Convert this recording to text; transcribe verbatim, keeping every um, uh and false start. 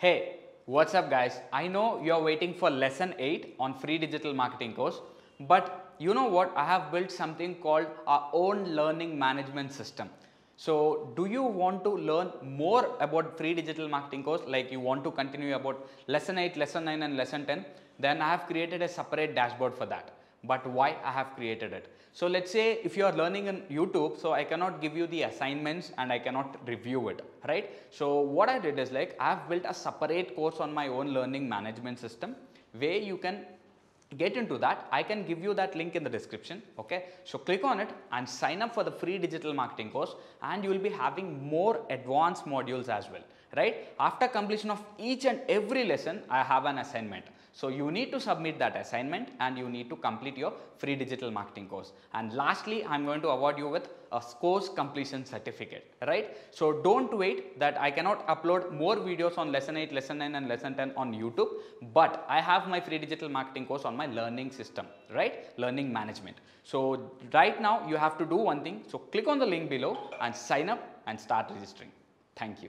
Hey, what's up guys? I know you're waiting for lesson eight on free digital marketing course, but you know what? I have built something called our own learning management system. So do you want to learn more about free digital marketing course, like you want to continue about lesson eight, lesson nine and lesson ten? Then I have created a separate dashboard for that. But why I have created it? So let's say if you are learning on YouTube, so I cannot give you the assignments and I cannot review it, right? So what I did is like I have built a separate course on my own learning management system where you can get into that. I can give you that link in the description. Okay, so click on it and sign up for the free digital marketing course, and you will be having more advanced modules as well, right? After completion of each and every lesson, I have an assignment. So you need to submit that assignment and you need to complete your free digital marketing course. And lastly, I'm going to award you with a course completion certificate, right? So don't wait that I cannot upload more videos on lesson eight, lesson nine and lesson ten on YouTube, but I have my free digital marketing course on my learning system, right? Learning management. So right now you have to do one thing. So click on the link below and sign up and start registering. Thank you.